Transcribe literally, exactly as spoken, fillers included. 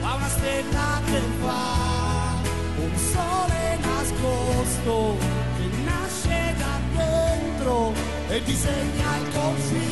a una stella che fa un sole nascosto che nasce da dentro e disegna il confine.